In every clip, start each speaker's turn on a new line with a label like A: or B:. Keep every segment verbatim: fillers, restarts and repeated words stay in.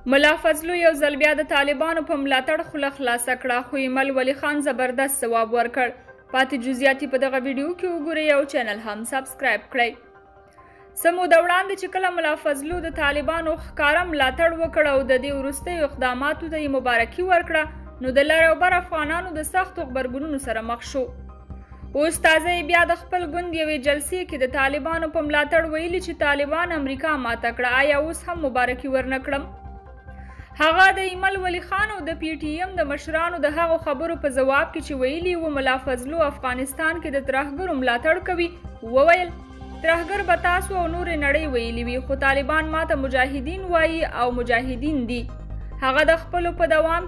A: ملا فضلو یو ځل بیا د طالبانو په ملاتړ خوله خلاصه کړه، خو ایمل ولی خان زبردست ځواب ورکړ. پاتې جزئیات په دغه ویډیو کې وګورئ او چینل هم سبسکرایب کړئ. څه موده وړاندې چې کله ملا فضلو د طالبانو ښکاره ملاتړ وکړ او د دې وروستیو اقداماتو ته یې مبارکي ورکړه، نو د لر او بر افغانانو د سختو غبرګونونو سره مخ شو. اوس تازه یې بیا د خپل ګوند یوې جلسې کې د طالبانو په ملاتړ ویلي چې طالبان امریکا ماته کړه. آیا اوس هم مبارکي ورنه کړم؟ هغه د ایمل ولی خان او د پی ټی ایم د مشرانو د هغو خبرو په ځواب کې چې ویلي و ملا فضلو افغانستان کې د ترهګرو ملاتړ کوي، وویل ترهګر به تاسو او نورې نړۍ ویلي وي، خو طالبان ماته مجاهدین وایي او مجاهدین دي. هغه د خپلو په دوام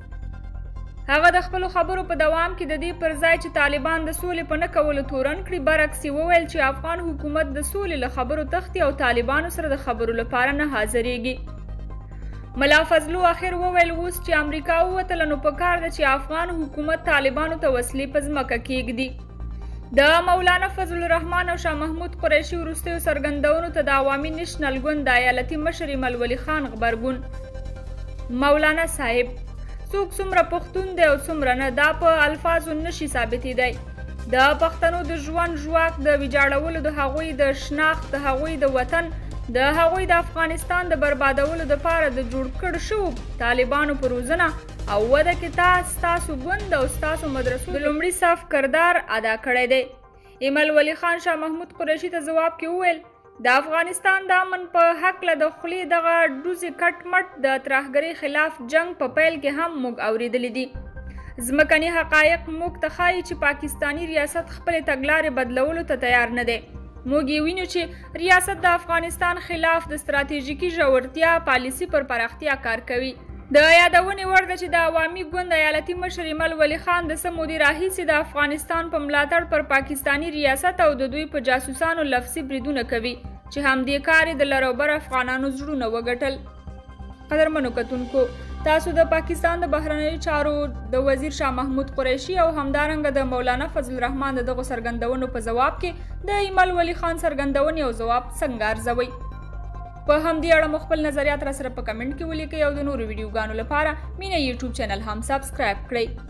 A: کې هغه د خپلو خبرو په دوام کې د دې پر ځای چې طالبان د سولې په نه کولو تورن کړي، برعکس یې وویل چې افغان حکومت د سولې له خبرو تښتي او طالبانو سره د خبرو لپاره نه حاضرېږي. ملا فضلو اخر وویل اوس چې امریکا ووتله نو پکار ده چې افغان حکومت طالبانو ته وسلې په ځمکه کېږدي. د مولانا فضل الرحمن او شاه محمود قریشي وروستیو څرګندونو ته د عوامي نیشنل ګوند د ایالتي مشر ایمل ولی خان غبرګون. مولانا صاحب څوک څومره پښتون دی او څومره نه، دا په الفاظو نشي ثابتېدی. د پښتنو د ژوند ژواک د ویجاړولو، د هغوی د شناخت، د هغوی د وطن، د هغوی د افغانستان د بربادولو دپاره د جوړ کړ شوو طالبانو په روزنه او وده کې تاسو ستاسو ګوند او ستاسو مدرسو د لومړي صف کردار ادا کړی دی. ایمل ولی خان شاه محمود قریشي ته ځواب کې وویل د افغانستان د امن په هکله د خولې دغه ډوزې کټ مټ د ترهګرۍ خلاف جنگ په پیل کې هم موږ اورېدلی دي. ځمکني حقایق موږ ته ښایي چې پاکستاني ریاست خپلې تګلارې بدلولو ته تیار نه دی. موږ یې وینو چې ریاست د افغانستان خلاف د ستراتیژیکي ژورتیا پالیسي پر پراختیا کار کوي. د یادونې وړ ده چې د عوامي ګوند ایالتي مشر ایمل ولی خان د څه مودې راهیسې د افغانستان په ملاتړ پر پاکستاني ریاست او د دوی په جاسوسانو لفظي بریدونه کوي چې همدې کار یې د لر او بر افغانانو زړونه وګټل. قدرمنو کتونکو، تاسو د پاکستان د بهرنیو چارو د وزیر شاه محمود قریشي او همدارنګه د مولانا فضل الرحمن د دغو څرګندونو په ځواب کې د ایمل ولی خان څرګندونې او ځواب څنګه ارزوئ؟ په همدې اړه مو خپل نظریات راسره په کمنټ کې ولیکئ او د نورو ویډیوګانو لپاره مینا یوټیوب چینل هم سبسکرایب کړئ.